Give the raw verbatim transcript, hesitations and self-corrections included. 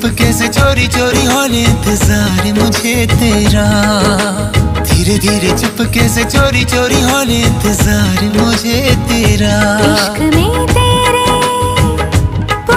चुपके से चोरी चोरी होने इंतजार मुझे तेरा। धीरे धीरे चुपके से चोरी चोरी होने इंतजार मुझे तेरा। इश्क में तेरा